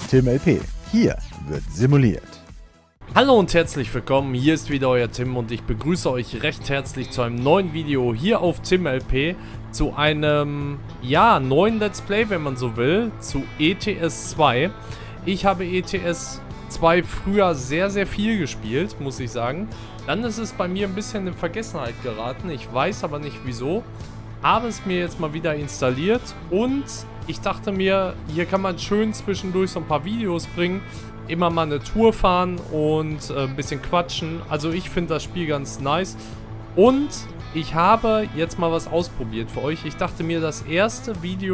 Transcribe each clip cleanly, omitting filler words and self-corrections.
Tim LP. Hier wird simuliert. Hallo und herzlich willkommen, hier ist wieder euer Tim und ich begrüße euch recht herzlich zu einem neuen Video hier auf Tim LP, zu einem, ja, neuen Let's Play, wenn man so will, zu ETS 2. Ich habe ETS 2 früher sehr, sehr viel gespielt, muss ich sagen. Dann ist es bei mir ein bisschen in Vergessenheit geraten, ich weiß aber nicht wieso. Habe es mir jetzt mal wieder installiert und ich dachte mir, hier kann man schön zwischendurch so ein paar Videos bringen, immer mal eine Tour fahren und ein bisschen quatschen. Also ich finde das Spiel ganz nice. Und ich habe jetzt mal was ausprobiert für euch. Ich dachte mir, das erste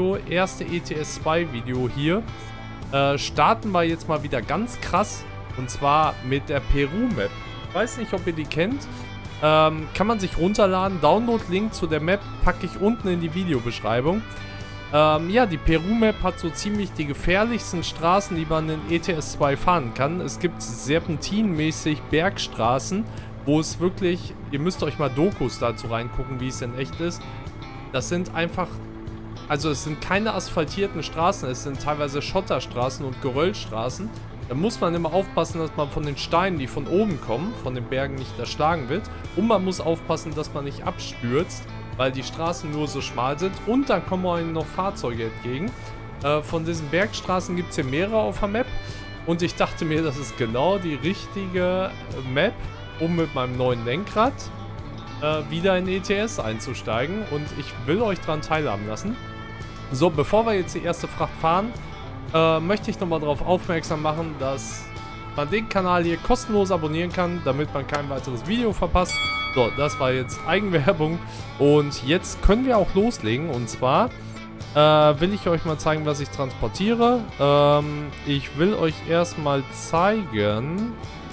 ETS 2 Video hier, starten wir jetzt mal wieder ganz krass. Und zwar mit der Peru-Map. Ich weiß nicht, ob ihr die kennt. Kann man sich runterladen. Download-Link zu der Map packe ich unten in die Videobeschreibung. Ja, die Peru-Map hat so ziemlich die gefährlichsten Straßen, die man in ETS 2 fahren kann. Es gibt serpentinmäßig Bergstraßen, wo es wirklich, ihr müsst euch mal Dokus dazu reingucken, wie es in echt ist. Das sind einfach, also es sind keine asphaltierten Straßen, es sind teilweise Schotterstraßen und Geröllstraßen. Da muss man immer aufpassen, dass man von den Steinen, die von oben kommen, von den Bergen nicht erschlagen wird. Und man muss aufpassen, dass man nicht abstürzt, weil die Straßen nur so schmal sind. Und dann kommen einem noch Fahrzeuge entgegen. Von diesen Bergstraßen gibt es hier mehrere auf der Map. Und ich dachte mir, das ist genau die richtige Map, um mit meinem neuen Lenkrad wieder in ETS einzusteigen. Und ich will euch daran teilhaben lassen. So, bevor wir jetzt die erste Fracht fahren, möchte ich nochmal darauf aufmerksam machen, dass man den Kanal hier kostenlos abonnieren kann, damit man kein weiteres Video verpasst. So, das war jetzt Eigenwerbung und jetzt können wir auch loslegen. Und zwar will ich euch mal zeigen, was ich transportiere. Ich will euch erstmal zeigen...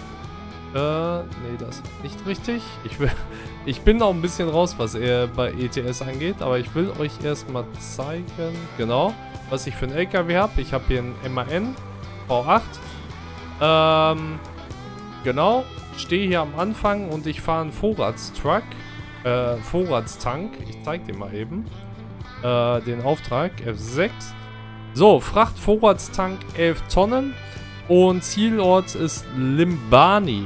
nee, das ist nicht richtig. Ich bin auch ein bisschen raus, was bei ETS angeht, aber ich will euch erstmal zeigen, genau, was ich für einen LKW habe. Ich habe hier einen MAN V8. Genau, stehe hier am Anfang und ich fahre einen Vorratstank. Ich zeige dir mal eben den Auftrag, F6. So, Frachtvorratstank 11 Tonnen und Zielort ist Limbani.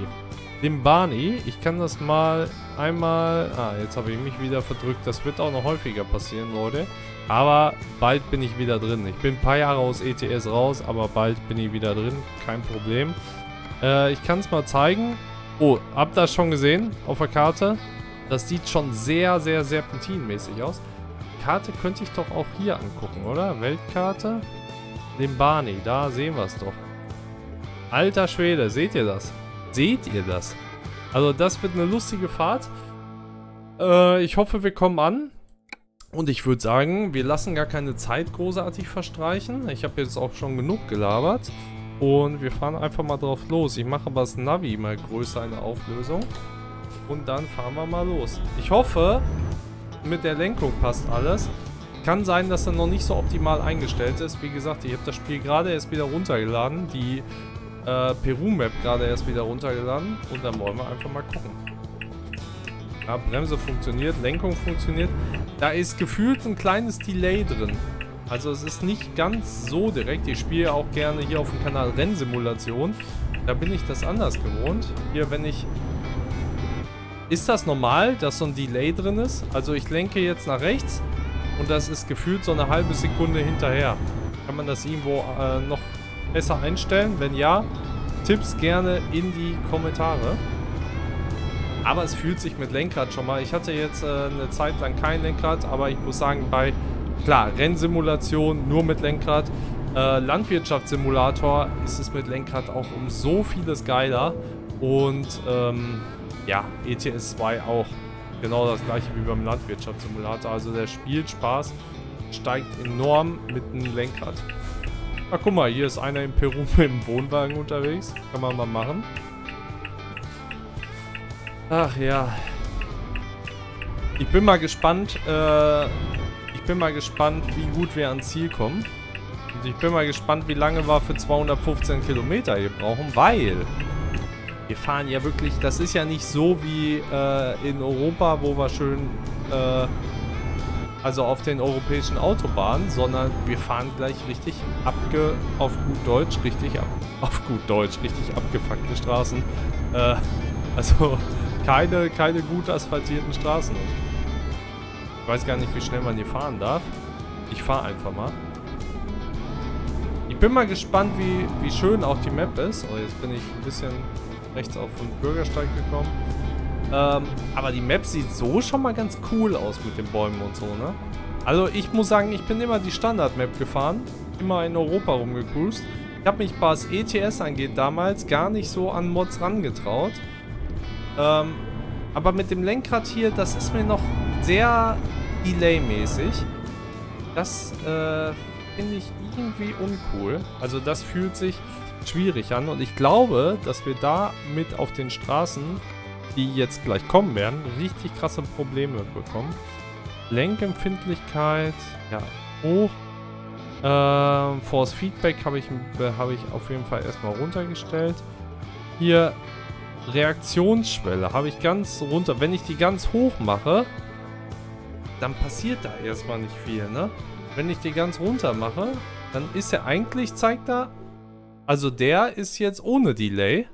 Ich kann das mal einmal... jetzt habe ich mich wieder verdrückt. Das wird auch noch häufiger passieren, Leute. Aber bald bin ich wieder drin. Ich bin ein paar Jahre aus ETS raus, aber bald bin ich wieder drin. Kein Problem. Ich kann es mal zeigen. Oh, habt ihr das schon gesehen auf der Karte? Das sieht schon sehr, sehr serpentinmäßig aus. Die Karte könnte ich doch auch hier angucken, oder? Weltkarte. Limbani, da sehen wir es doch. Alter Schwede, seht ihr das? Seht ihr das? Also das wird eine lustige Fahrt. Ich hoffe, wir kommen an. Und ich würde sagen, wir lassen gar keine Zeit großartig verstreichen. Ich habe jetzt auch schon genug gelabert. Und wir fahren einfach mal drauf los. Ich mache aber das Navi mal größer in der Auflösung. Und dann fahren wir mal los. Ich hoffe, mit der Lenkung passt alles. Kann sein, dass er noch nicht so optimal eingestellt ist. Wie gesagt, ich habe das Spiel gerade erst wieder runtergeladen. Die Peru-Map gerade erst wieder runtergeladen. Und dann wollen wir einfach mal gucken. Ja, Bremse funktioniert, Lenkung funktioniert. Da ist gefühlt ein kleines Delay drin. Also es ist nicht ganz so direkt. Ich spiele auch gerne hier auf dem Kanal Rennsimulation. Da bin ich das anders gewohnt. Hier, wenn ich... Ist das normal, dass so ein Delay drin ist? Also ich lenke jetzt nach rechts und das ist gefühlt so eine halbe Sekunde hinterher. Kann man das irgendwo noch besser einstellen? Wenn ja, Tipps gerne in die Kommentare. Aber es fühlt sich mit Lenkrad schon mal. Ich hatte jetzt eine Zeit lang kein Lenkrad, aber ich muss sagen, bei, klar, Rennsimulation nur mit Lenkrad, Landwirtschaftssimulator ist es mit Lenkrad auch um so vieles geiler. Und ja, ETS 2 auch. Genau das gleiche wie beim Landwirtschaftssimulator. Also der Spielspaß steigt enorm mit dem Lenkrad. Ach, guck mal, hier ist einer in Peru mit dem Wohnwagen unterwegs. Kann man mal machen. Ach ja. Ich bin mal gespannt, wie gut wir ans Ziel kommen. Und ich bin mal gespannt, wie lange wir für 215 Kilometer hier brauchen, weil wir fahren ja wirklich, das ist ja nicht so wie in Europa, wo wir schön also auf den europäischen Autobahnen, sondern wir fahren gleich richtig auf gut Deutsch, richtig abgefuckte Straßen. Also keine gut asphaltierten Straßen. Ich weiß gar nicht, wie schnell man hier fahren darf. Ich fahre einfach mal. Ich bin mal gespannt, wie schön auch die Map ist. Oh, jetzt bin ich ein bisschen rechts auf den Bürgersteig gekommen. Aber die Map sieht so schon mal ganz cool aus mit den Bäumen und so, ne? Also ich muss sagen, ich bin immer die Standard-Map gefahren. Immer in Europa rumgecruised. Ich habe mich, was ETS angeht, damals gar nicht so an Mods rangetraut. Aber mit dem Lenkrad hier, das ist mir noch sehr Delay-mäßig. Das finde ich irgendwie uncool. Also das fühlt sich schwierig an. Und ich glaube, dass wir da mit auf den Straßen, die jetzt gleich kommen werden, richtig krasse Probleme bekommen. Lenkempfindlichkeit, ja, hoch. Force Feedback habe ich auf jeden Fall erstmal runtergestellt. Hier Reaktionsschwelle habe ich ganz runter. Wenn ich die ganz hoch mache, dann passiert da erstmal nicht viel, ne? Wenn ich die ganz runter mache, dann ist er eigentlich, zeigt da, also der ist jetzt ohne Delay.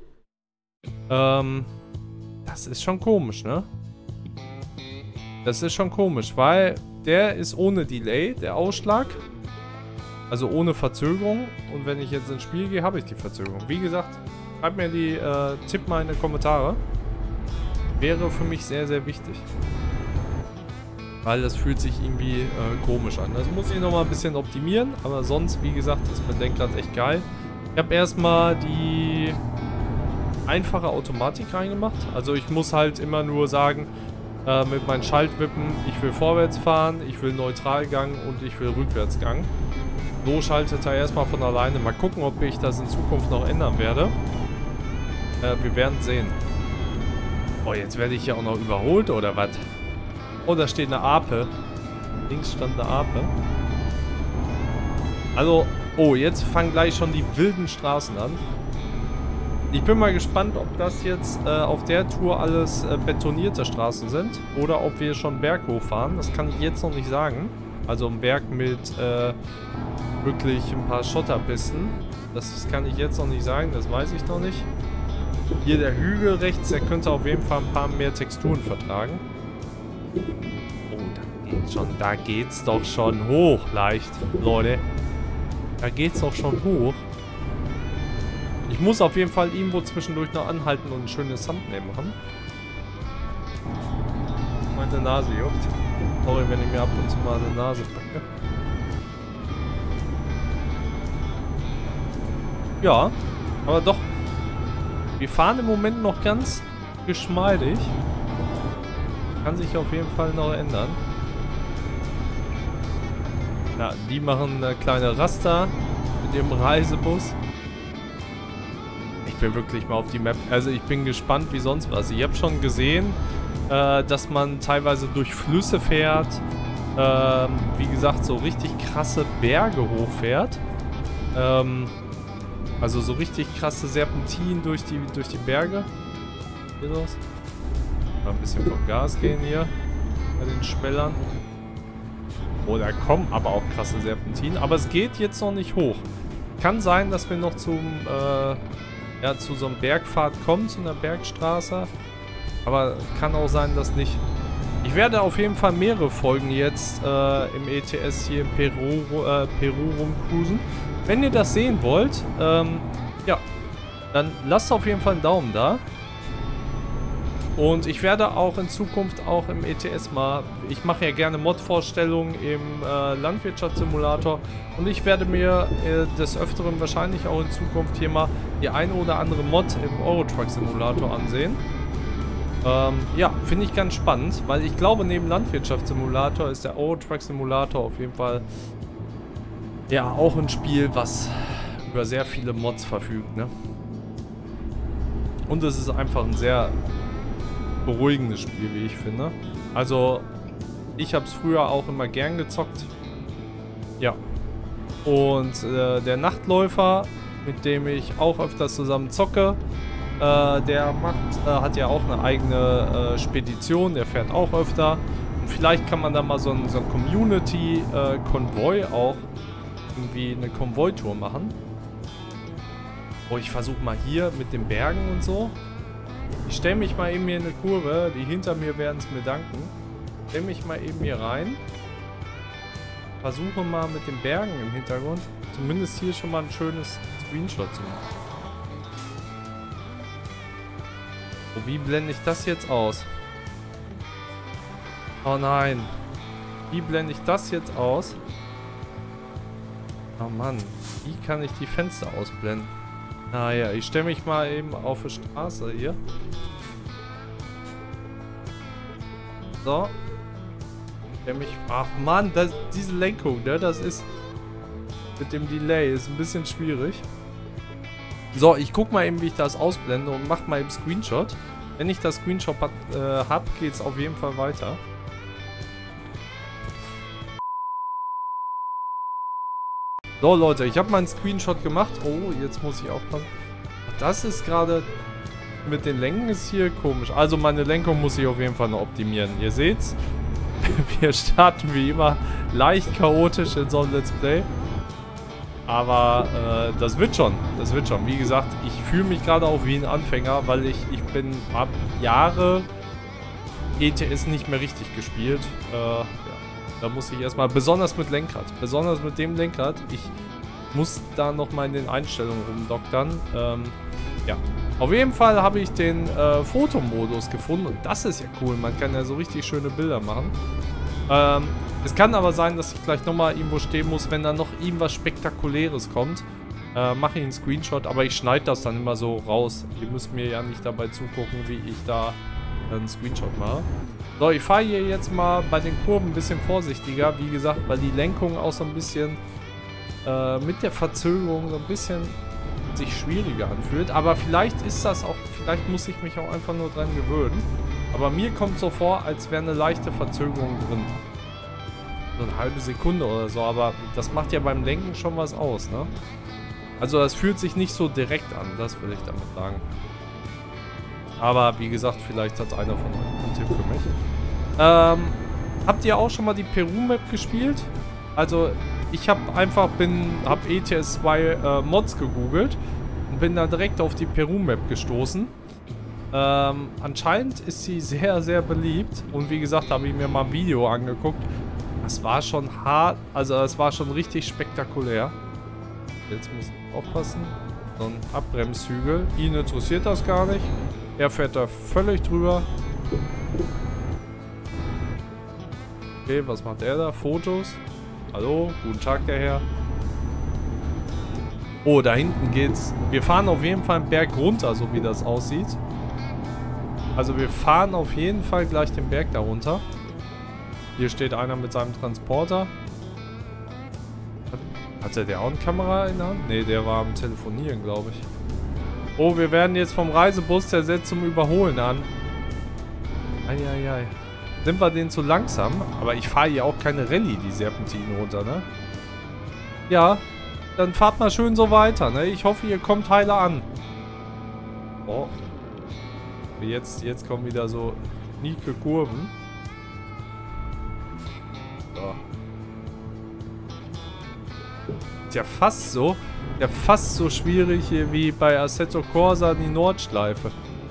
Das ist schon komisch, ne? Das ist schon komisch, weil der ist ohne Delay, der Ausschlag. Also ohne Verzögerung. Und wenn ich jetzt ins Spiel gehe, habe ich die Verzögerung. Wie gesagt, schreibt mir die Tipp mal in die Kommentare. Wäre für mich sehr, sehr wichtig. Weil das fühlt sich irgendwie komisch an. Das muss ich nochmal ein bisschen optimieren. Aber sonst, wie gesagt, ist mit Lenkrad echt geil. Ich habe erstmal die einfache Automatik reingemacht. Also ich muss halt immer nur sagen, mit meinen Schaltwippen, ich will vorwärts fahren, ich will Neutralgang und ich will Rückwärtsgang. So schaltet er erstmal von alleine. Mal gucken, ob ich das in Zukunft noch ändern werde. Wir werden sehen. Oh, jetzt werde ich hier auch noch überholt, oder was? Oh, da steht eine Ape. Links stand eine Ape. Also, oh, jetzt fangen gleich schon die wilden Straßen an. Ich bin mal gespannt, ob das jetzt auf der Tour alles betonierte Straßen sind. Oder ob wir schon Berg hochfahren. Das kann ich jetzt noch nicht sagen. Also ein Berg mit wirklich ein paar Schotterpisten. Das kann ich jetzt noch nicht sagen, das weiß ich noch nicht. Hier der Hügel rechts, der könnte auf jeden Fall ein paar mehr Texturen vertragen. Oh, da geht's doch schon hoch, leicht, Leute. Da geht's doch schon hoch. Ich muss auf jeden Fall irgendwo zwischendurch noch anhalten und ein schönes Thumbnail machen. Meine Nase juckt. Sorry, wenn ich mir ab und zu mal eine Nase packe. Ja, aber doch. Wir fahren im Moment noch ganz geschmeidig. Kann sich auf jeden Fall noch ändern. Ja, die machen eine kleine Raster mit ihrem Reisebus. Ich bin wirklich mal auf die Map. Also ich bin gespannt wie sonst was. Ich habe schon gesehen, dass man teilweise durch Flüsse fährt. Wie gesagt, so richtig krasse Berge hochfährt. Also so richtig krasse Serpentinen durch die Berge. Hier los. Mal ein bisschen vom Gas gehen hier. Bei den Schwellern. Oh, da kommen aber auch krasse Serpentinen. Aber es geht jetzt noch nicht hoch. Kann sein, dass wir noch zu so einem Bergpfad kommen, zu einer Bergstraße. Aber kann auch sein, dass nicht. Ich werde auf jeden Fall mehrere Folgen jetzt im ETS hier in Peru rumcruisen. Wenn ihr das sehen wollt, ja, dann lasst auf jeden Fall einen Daumen da. Und ich werde auch in Zukunft auch im ETS mal, ich mache ja gerne Mod-Vorstellungen im Landwirtschaftssimulator und ich werde mir des Öfteren wahrscheinlich auch in Zukunft hier mal die eine oder andere Mod im Eurotruck-Simulator ansehen. Ja, finde ich ganz spannend, weil ich glaube, neben Landwirtschaftssimulator ist der Eurotruck-Simulator auf jeden Fall ja auch ein Spiel, was über sehr viele Mods verfügt, ne? Und es ist einfach ein sehr beruhigendes Spiel, wie ich finde. Also, ich habe es früher auch immer gern gezockt. Ja. Und der Nachtläufer, mit dem ich auch öfters zusammen zocke, der hat ja auch eine eigene Spedition, der fährt auch öfter. Und vielleicht kann man da mal so ein Community-Konvoi auch irgendwie eine Konvoi-Tour machen. Oh, ich versuche mal hier mit den Bergen und so. Ich stelle mich mal eben hier in eine Kurve. Die hinter mir werden es mir danken. Stelle mich mal eben hier rein. Versuche mal mit den Bergen im Hintergrund zumindest hier schon mal ein schönes Screenshot zu machen. Oh, wie blende ich das jetzt aus? Oh nein. Wie blende ich das jetzt aus? Oh Mann. Wie kann ich die Fenster ausblenden? Naja, ich stelle mich mal eben auf die Straße hier. So. Ach Mann, diese Lenkung, ne? Das ist mit dem Delay ist ein bisschen schwierig. So, ich guck mal eben, wie ich das ausblende und mach mal eben Screenshot. Wenn ich das Screenshot hab, geht's auf jeden Fall weiter. So Leute, ich habe meinen Screenshot gemacht. Oh, jetzt muss ich aufpassen. Das ist gerade mit den Lenken ist hier komisch. Also meine Lenkung muss ich auf jeden Fall noch optimieren. Ihr seht's. Wir starten wie immer leicht chaotisch in so einem Let's Play. Aber das wird schon. Das wird schon. Wie gesagt, ich fühle mich gerade auch wie ein Anfänger, weil ich bin ab Jahre ETS nicht mehr richtig gespielt. Ja. Da muss ich erstmal, besonders mit Lenkrad, besonders mit dem Lenkrad, ich muss da nochmal in den Einstellungen rumdoktern. Ja, auf jeden Fall habe ich den Fotomodus gefunden und das ist ja cool, man kann ja so richtig schöne Bilder machen. Es kann aber sein, dass ich gleich nochmal irgendwo stehen muss, wenn da noch irgendwas Spektakuläres kommt. Mache ich einen Screenshot, aber ich schneide das dann immer so raus. Ihr müsst mir ja nicht dabei zugucken, wie ich da einen Screenshot mache. So, ich fahre hier jetzt mal bei den Kurven ein bisschen vorsichtiger, wie gesagt, weil die Lenkung auch so ein bisschen mit der Verzögerung so ein bisschen sich schwieriger anfühlt. Aber vielleicht ist das auch, vielleicht muss ich mich auch einfach nur dran gewöhnen. Aber mir kommt so vor, als wäre eine leichte Verzögerung drin. So eine halbe Sekunde oder so, aber das macht ja beim Lenken schon was aus, ne? Also das fühlt sich nicht so direkt an, das will ich damit sagen. Aber wie gesagt, vielleicht hat einer von euch einen Tipp für mich. Habt ihr auch schon mal die Peru-Map gespielt? Also ich habe einfach hab ETS 2 Mods gegoogelt und bin da direkt auf die Peru-Map gestoßen. Anscheinend ist sie sehr, sehr beliebt und wie gesagt, habe ich mir mal ein Video angeguckt. Das war schon hart, also das war schon richtig spektakulär. Jetzt muss ich aufpassen. So ein Abbremshügel. Ihn interessiert das gar nicht. Er fährt da völlig drüber. Okay, was macht er da? Fotos. Hallo, guten Tag, der Herr. Oh, da hinten geht's. Wir fahren auf jeden Fall einen Berg runter, so wie das aussieht. Also wir fahren auf jeden Fall gleich den Berg da runter. Hier steht einer mit seinem Transporter. Hatte der auch eine Kamera in der Hand? Ne, der war am Telefonieren, glaube ich. Oh, wir werden jetzt vom Reisebus, der setzt zum Überholen an. Eieiei. Sind wir den zu langsam? Aber ich fahre hier auch keine Rallye, die Serpentinen runter, ne? Ja, dann fahrt mal schön so weiter, ne? Ich hoffe, ihr kommt heile an. Oh. Jetzt kommen wieder so schnieke Kurven. So. Ist ja fast so schwierig hier wie bei Assetto Corsa die Nordschleife.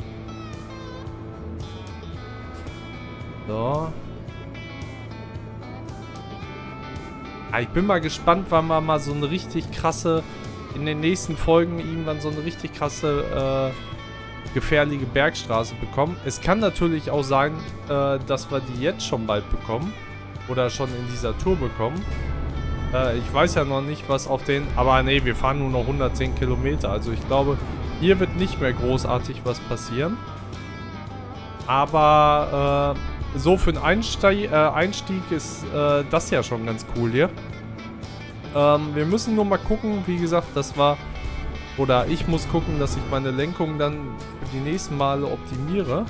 So. Ja, ich bin mal gespannt, wann wir mal so eine richtig krasse, in den nächsten Folgen irgendwann so eine richtig krasse, gefährliche Bergstraße bekommen. Es kann natürlich auch sein, dass wir die jetzt schon bald bekommen. Oder schon in dieser Tour bekommen. Ich weiß ja noch nicht, was auf den... Aber nee, wir fahren nur noch 110 Kilometer. Also ich glaube, hier wird nicht mehr großartig was passieren. Aber so für einen Einstieg ist das ja schon ganz cool hier. Wir müssen nur mal gucken, wie gesagt, das war... Oder ich muss gucken, dass ich meine Lenkung dann für die nächsten Male optimiere.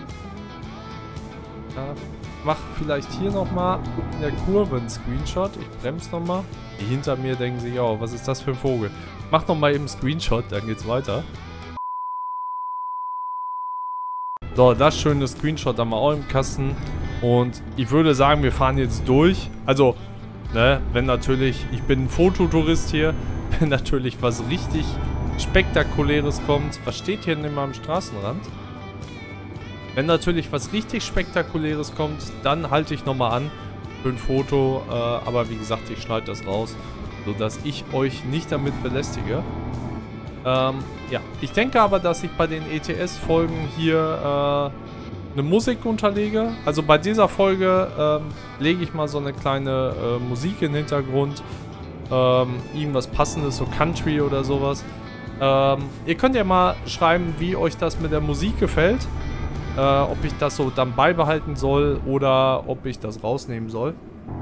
Ja, mach vielleicht hier nochmal in der Kurve einen Screenshot. Ich bremse nochmal. Die hinter mir denken sich, oh, was ist das für ein Vogel? Mach nochmal eben einen Screenshot, dann geht's weiter. So, das schöne Screenshot haben wir auch im Kasten. Und ich würde sagen, wir fahren jetzt durch. Also, ne, wenn natürlich, ich bin ein Fototourist hier, wenn natürlich was richtig Spektakuläres kommt. Was steht hier neben meinem Straßenrand? Wenn natürlich was richtig Spektakuläres kommt, dann halte ich nochmal an für ein Foto. Aber wie gesagt, ich schneide das raus, sodass ich euch nicht damit belästige. Ja, ich denke aber, dass ich bei den ETS-Folgen hier eine Musik unterlege. Also bei dieser Folge lege ich mal so eine kleine Musik in den Hintergrund. Irgendwas Passendes, so Country oder sowas. Ihr könnt ja mal schreiben, wie euch das mit der Musik gefällt. Ob ich das so dann beibehalten soll oder ob ich das rausnehmen soll.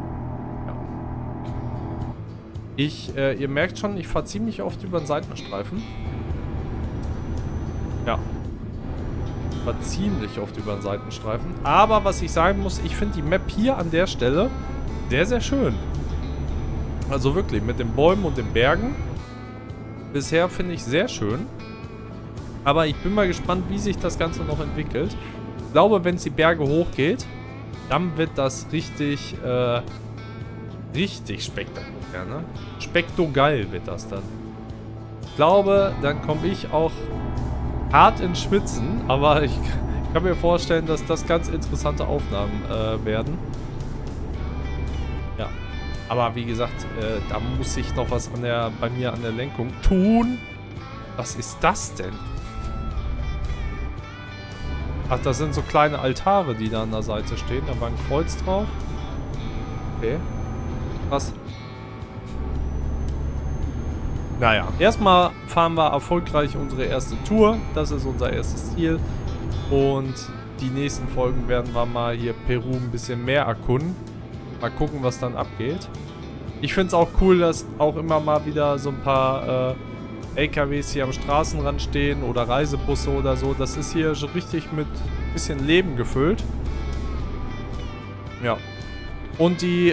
Ja. Ihr merkt schon, ich fahre ziemlich oft über den Seitenstreifen. Ja. Ich fahre ziemlich oft über den Seitenstreifen. Aber was ich sagen muss, ich finde die Map hier an der Stelle sehr, sehr schön. Also wirklich, mit den Bäumen und den Bergen. Bisher finde ich sehr schön. Aber ich bin mal gespannt, wie sich das Ganze noch entwickelt. Ich glaube, wenn es die Berge hochgeht, dann wird das richtig, richtig spektakulär, ne? Spektogeil wird das dann. Ich glaube, dann komme ich auch hart ins Schwitzen, aber ich kann mir vorstellen, dass das ganz interessante Aufnahmen werden. Ja. Aber wie gesagt, da muss ich noch was bei mir an der Lenkung tun. Was ist das denn? Ach, das sind so kleine Altare, die da an der Seite stehen. Da war ein Kreuz drauf. Okay. Was? Naja, erstmal fahren wir erfolgreich unsere erste Tour. Das ist unser erstes Ziel. Und die nächsten Folgen werden wir mal hier Peru ein bisschen mehr erkunden. Mal gucken, was dann abgeht. Ich finde es auch cool, dass auch immer mal wieder so ein paar LKWs hier am Straßenrand stehen oder Reisebusse oder so. Das ist hier so richtig mit ein bisschen Leben gefüllt. Ja. Und die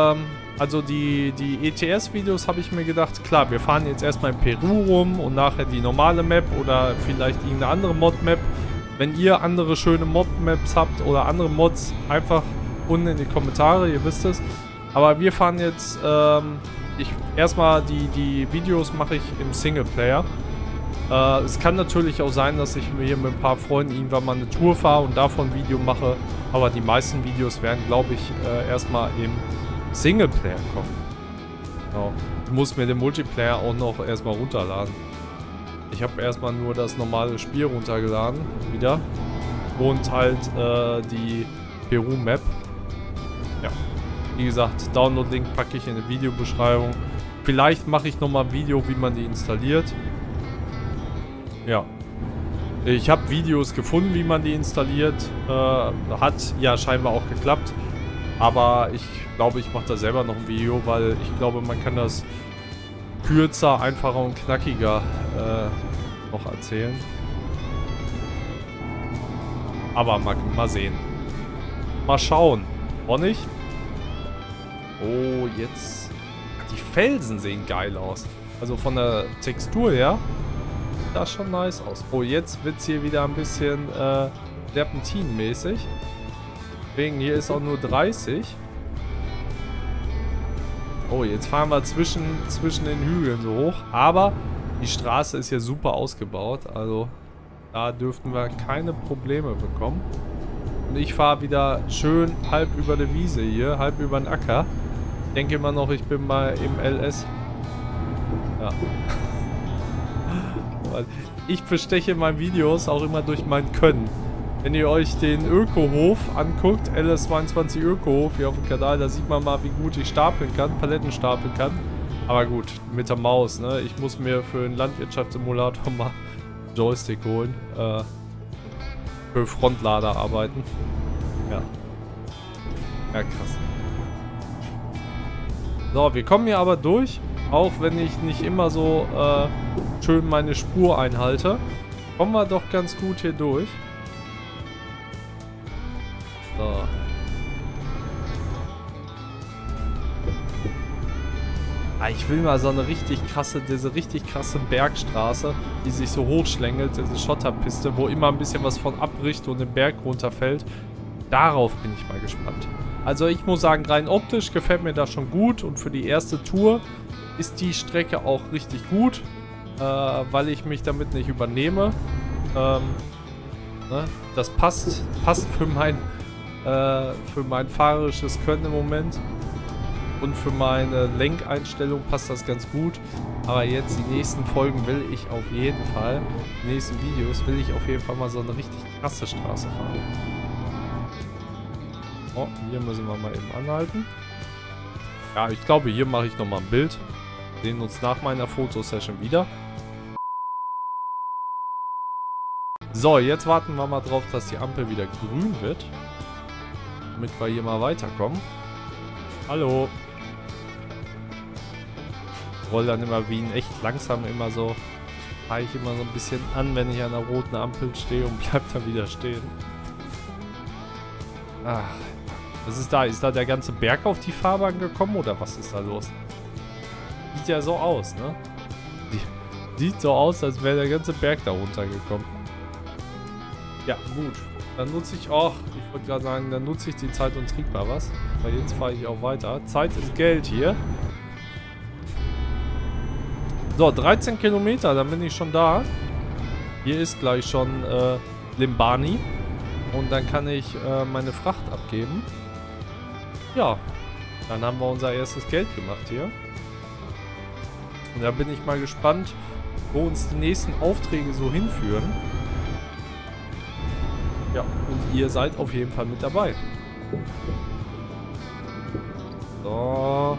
ETS-Videos habe ich mir gedacht, klar, wir fahren jetzt erstmal in Peru rum und nachher die normale Map oder vielleicht irgendeine andere Mod-Map. Wenn ihr andere schöne Mod-Maps habt oder andere Mods, einfach unten in die Kommentare, ihr wisst es. Aber wir fahren jetzt, erstmal die Videos mache ich im Singleplayer. Es kann natürlich auch sein, dass ich mir hier mit ein paar Freunden irgendwann mal eine Tour fahre und davon ein Video mache. Aber die meisten Videos werden, glaube ich, erstmal im Singleplayer kommen. Genau. Ich muss mir den Multiplayer auch noch erstmal runterladen. Ich habe erstmal nur das normale Spiel runtergeladen, wieder. Und halt die Peru-Map. Ja. Wie gesagt, Download-Link packe ich in die Videobeschreibung. Vielleicht mache ich nochmal ein Video, wie man die installiert. Ja. Ich habe Videos gefunden, wie man die installiert. Hat ja scheinbar auch geklappt. Aber ich glaube, ich mache da selber noch ein Video, weil ich glaube, man kann das kürzer, einfacher und knackiger noch erzählen. Aber mal sehen. Mal schauen. Auch nicht? Oh, jetzt... Die Felsen sehen geil aus. Also von der Textur her. Das schon nice aus. Oh, jetzt wird es hier wieder ein bisschen serpentinmäßig. Deswegen hier ist auch nur 30. Oh, jetzt fahren wir zwischen den Hügeln so hoch. Aber die Straße ist hier super ausgebaut. Also da dürften wir keine Probleme bekommen. Und ich fahre wieder schön halb über die Wiese hier, halb über den Acker. Ich denke immer noch, ich bin mal im LS. Ja. Ich besteche in meinen Videos auch immer durch mein Können. Wenn ihr euch den Ökohof anguckt, LS22 Ökohof hier auf dem Kanal, da sieht man mal, wie gut ich stapeln kann, Paletten stapeln kann. Aber gut, mit der Maus, ne? Ich muss mir für einen Landwirtschaftssimulator mal einen Joystick holen. Für Frontlader arbeiten. Ja. Ja, krass. So, wir kommen hier aber durch. Auch wenn ich nicht immer so schön meine Spur einhalte. Kommen wir doch ganz gut hier durch. So. Ich will mal so eine diese richtig krasse Bergstraße, die sich so hochschlängelt, diese Schotterpiste, wo immer ein bisschen was von abbricht und den Berg runterfällt. Darauf bin ich mal gespannt. Also ich muss sagen, rein optisch gefällt mir das schon gut. Und für die erste Tour ist die Strecke auch richtig gut. Weil ich mich damit nicht übernehme. Ne? Das passt für mein fahrerisches Können im Moment. Und für meine Lenkeinstellung passt das ganz gut. Aber jetzt die nächsten Folgen will ich auf jeden Fall, die nächsten Videos will ich auf jeden Fall mal so eine richtig krasse Straße fahren. Oh, hier müssen wir mal eben anhalten. Ja, ich glaube, hier mache ich nochmal ein Bild. Sehen uns nach meiner Fotosession wieder. So, jetzt warten wir mal drauf, dass die Ampel wieder grün wird. Damit wir hier mal weiterkommen. Hallo. Ich roll dann immer wie ein echt langsam immer so. Fahre ich immer so ein bisschen an, wenn ich an der roten Ampel stehe und bleib dann wieder stehen. Ach. Was ist da? Ist da der ganze Berg auf die Fahrbahn gekommen oder was ist da los? Sieht ja so aus, ne? Sieht so aus, als wäre der ganze Berg da runtergekommen. Ja, gut. Dann nutze ich auch, ich wollte gerade sagen, dann nutze ich die Zeit und trinke mal was. Weil jetzt fahre ich auch weiter. Zeit ist Geld hier. So, 13 Kilometer, dann bin ich schon da. Hier ist gleich schon Limbani. Und dann kann ich meine Fracht abgeben. Ja, dann haben wir unser erstes Geld gemacht hier. Und da bin ich mal gespannt, wo uns die nächsten Aufträge so hinführen. Ja, und ihr seid auf jeden Fall mit dabei. So.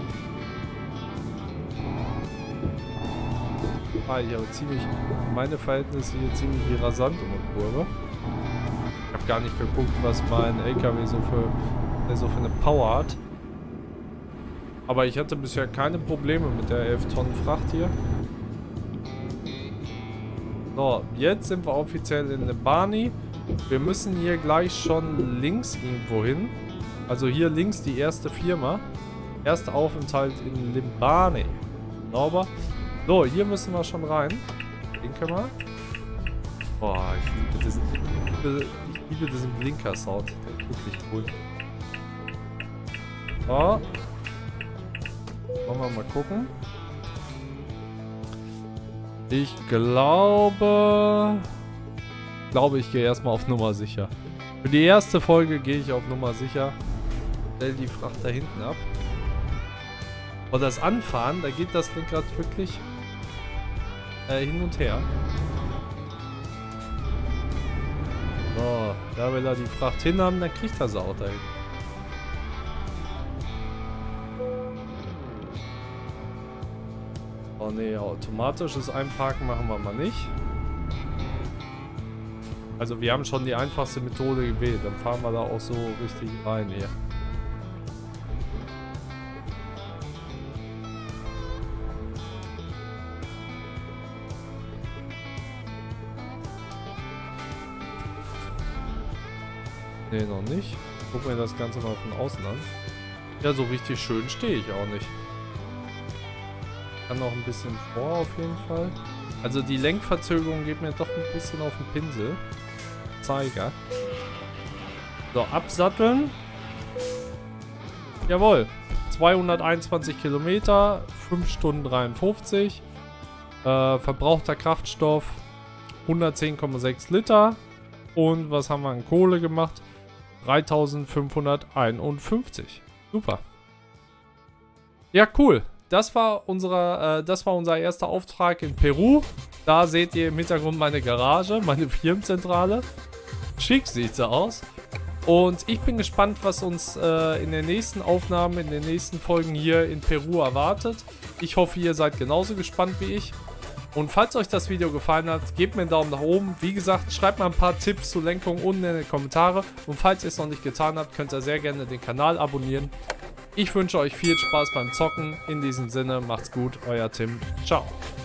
Ich habe ziemlich, meine Verhältnisse hier ziemlich rasant um die Kurve. Ich habe gar nicht geguckt, was mein LKW so für eine Power hat. Aber ich hatte bisher keine Probleme mit der 11 Tonnen Fracht hier. So, jetzt sind wir offiziell in Limbani. Wir müssen hier gleich schon links irgendwo hin. Also hier links die erste Firma. Erster Aufenthalt in Limbani. Sauber. So, hier müssen wir schon rein. Blinke mal. Boah, ich liebe diesen Blinker-Sound. Der ist wirklich cool. So. Wollen wir mal gucken. Ich glaube, ich gehe erstmal auf Nummer sicher. Für die erste Folge gehe ich auf Nummer sicher. Stell die Fracht da hinten ab. Und das Anfahren, da geht das Lenkrad wirklich hin und her. So, da will er die Fracht hin haben, dann kriegt er sie auch dahin. Oh ne, automatisches Einparken machen wir mal nicht. Also wir haben schon die einfachste Methode gewählt, dann fahren wir da auch so richtig rein hier. Ne, noch nicht. Guck mir das Ganze mal von außen an. Ja, so richtig schön stehe ich auch nicht. Kann noch ein bisschen vor auf jeden Fall. Also die Lenkverzögerung geht mir doch ein bisschen auf den Pinsel. Zeiger. So, absatteln. Jawohl. 221 Kilometer, 5 Stunden 53. Verbrauchter Kraftstoff 110,6 Liter. Und was haben wir an Kohle gemacht? 3551. Super. Ja, cool. Das war unser erster Auftrag in Peru. Da seht ihr im Hintergrund meine Garage, meine Firmenzentrale. Schick sieht sie aus. Und ich bin gespannt, was uns in den nächsten Aufnahmen, in den nächsten Folgen hier in Peru erwartet. Ich hoffe, ihr seid genauso gespannt wie ich. Und falls euch das Video gefallen hat, gebt mir einen Daumen nach oben. Wie gesagt, schreibt mal ein paar Tipps zur Lenkung unten in die Kommentare. Und falls ihr es noch nicht getan habt, könnt ihr sehr gerne den Kanal abonnieren. Ich wünsche euch viel Spaß beim Zocken. In diesem Sinne, macht's gut, euer Tim. Ciao.